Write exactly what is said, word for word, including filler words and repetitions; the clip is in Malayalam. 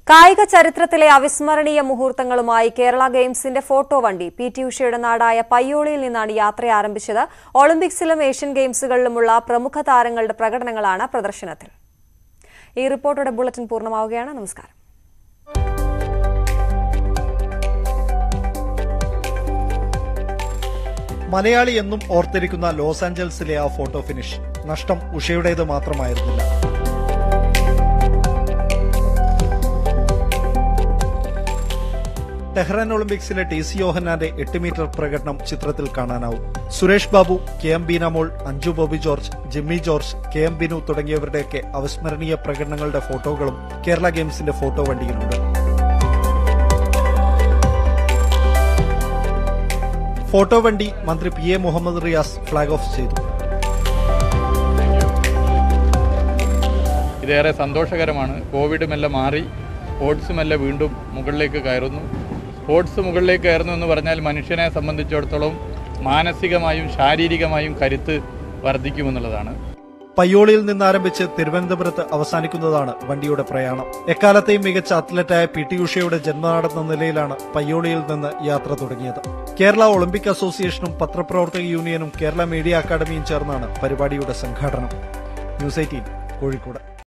കായിക ചരിത്രത്തിലെ അവിസ്മരണീയ മുഹൂർത്തങ്ങളുമായി കേരള ഗെയിംസിന്റെ ഫോട്ടോ വണ്ടി പി ടി ഉഷയുടെ നാടായ പയ്യോളിയിൽ നിന്നാണ് യാത്ര ആരംഭിച്ചത്. ഒളിമ്പിക്സിലും ഏഷ്യൻ ഗെയിംസുകളിലുമുള്ള പ്രമുഖ താരങ്ങളുടെ പ്രകടനങ്ങളാണ് പ്രദർശനത്തിൽ. ഈ റിപ്പോർട്ടോടെ ബുള്ളറ്റിൻ പൂർണ്ണമാവുകയാണ്. നമസ്കാരം. മലയാളി എന്നും ഓർത്തിരിക്കുന്ന ലോസ് ആഞ്ചൽസിലെ ആ ഫോട്ടോ ഫിനിഷ് നഷ്ടം ഉഷയുടേത് മാത്രമായിരുന്നില്ല. ടെഹ്റാൻ ഒളിമ്പിക്സിലെ ടി സി യോഹന്നാന്റെ എട്ട് മീറ്റർ പ്രകടനം ചിത്രത്തിൽ കാണാനാവും. Suresh Babu, K M Beenamol, Anju Bobby George, Jimmy George, K M Binu തുടങ്ങിയവരുടെയൊക്കെ അവിസ്മരണീയ പ്രകടനങ്ങളുടെ ഫോട്ടോകളും കേരള ഗെയിംസിന്റെ ഫോട്ടോ വണ്ടിയിലുണ്ട്. ഫോട്ടോ വണ്ടി മന്ത്രി P A Muhammad Riyas flag off ചെയ്തു. ഇതേറെ സന്തോഷകരമാണ്. കോവിഡ് മെല്ലെ മാറി, സ്പോർട്സ് മെല്ലെ വീണ്ടും മുകളിലേക്ക് കയറുന്നു. സ്പോർട്സ് മുകളിലേക്ക് കയറുന്നു എന്ന് പറഞ്ഞാൽ മനുഷ്യനെ സംബന്ധിച്ചിടത്തോളം മാനസികമായും ശാരീരികമായും കരുത്ത് വർദ്ധിക്കുമെന്നുള്ളതാണ്. പയ്യോളിയിൽ നിന്നാരംഭിച്ച് തിരുവനന്തപുരത്ത് അവസാനിക്കുന്നതാണ് വണ്ടിയുടെ പ്രയാണം. എക്കാലത്തെയും മികച്ച അത്ലറ്റായ പി ടി ഉഷയുടെ ജന്മനാടെന്ന നിലയിലാണ് പയ്യോളിയിൽ നിന്ന് യാത്ര തുടങ്ങിയത്. കേരള ഒളിമ്പിക് അസോസിയേഷനും പത്രപ്രവർത്തക യൂണിയനും കേരള മീഡിയ അക്കാദമിയും ചേർന്നാണ് പരിപാടിയുടെ സംഘാടനം. News eighteen Kozhikode.